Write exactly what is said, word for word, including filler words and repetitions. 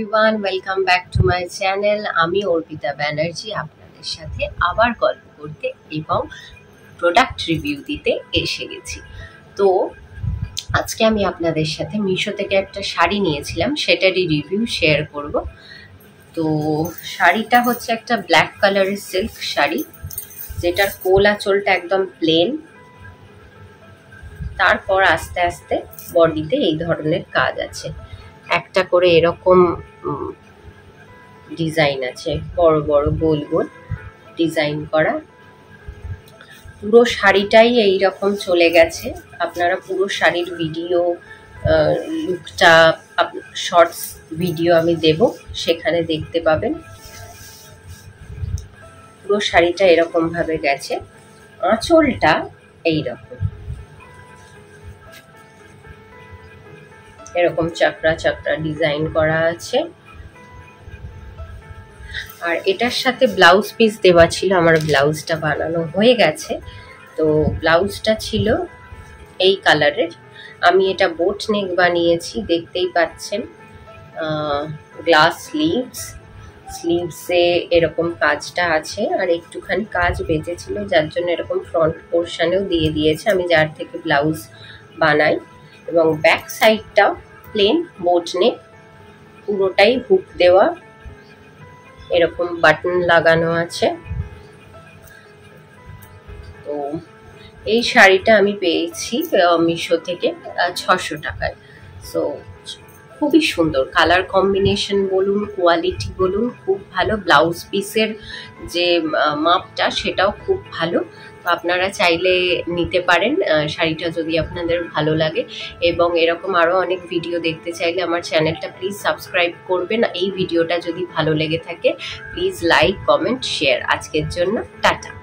Everyone, welcome back to my channel. আমি অর্পিতা ব্যানার্জি আপনাদের সাথে আবার গল্প করতে এবং প্রোডাক্ট রিভিউ দিতে এসে গেছি। তো আজকে আমি আপনাদের সাথে মিশো থেকে একটা শাড়ি নিয়েছিলাম, সেটারই রিভিউ শেয়ার করব। তো শাড়িটা হচ্ছে একটা ব্ল্যাক কালারের সিল্ক শাড়ি, যেটার কোল আঁচলটা একদম প্লেন। তারপর আস্তে আস্তে বডিতে এই ধরনের কাজ আছে, একটা করে এরকম ডিজাইন আছে, বড় বড় গোল গোল ডিজাইন করা। পুরো শাড়িটাই এই রকম চলে গেছে। আপনারা পুরো শাড়ির ভিডিও, লুকটা, শর্টস ভিডিও আমি দেব, সেখানে দেখতে পাবেন। পুরো শাড়িটা এরকম ভাবে গেছে, আঁচলটা এইরকম, এরকম চাকরা চাকরা ডিজাইন করা আছে। আর এটার সাথে ব্লাউজ পিস দেওয়া ছিল, আমার ব্লাউজটা বানানো হয়ে গেছে। তো ব্লাউজটা ছিল এই কালারের। আমি এটা বোট নেক বানিয়েছি, দেখতেই পাচ্ছেন। গ্লাস স্লিভস, স্লিভসে এরকম কাজটা আছে, আর একটুখানি কাজ বেঁচেছিল, যার জন্য এরকম ফ্রন্ট পোর্শনেও দিয়ে দিয়েছে, আমি যার থেকে ব্লাউজ বানাই। এবং ব্যাক সাইডটাও প্লেন বোট নেক, পুরোটাই হুক দেওয়া, এরকম বাটন লাগানো আছে। তো এই শাড়িটা আমি পেয়েছি মিশো থেকে ছশো টাকায়। সো খুবই সুন্দর, কালার কম্বিনেশন বলুন, কোয়ালিটি বলুন, খুব ভালো। ব্লাউজ পিসের যে মাপটা সেটাও খুব ভালো। তো আপনারা চাইলে নিতে পারেন শাড়িটা, যদি আপনাদের ভালো লাগে। এবং এরকম আরও অনেক ভিডিও দেখতে চাইলে আমার চ্যানেলটা প্লিজ সাবস্ক্রাইব করবেন। এই ভিডিওটা যদি ভালো লেগে থাকে প্লিজ লাইক, কমেন্ট, শেয়ার। আজকের জন্য টাটা।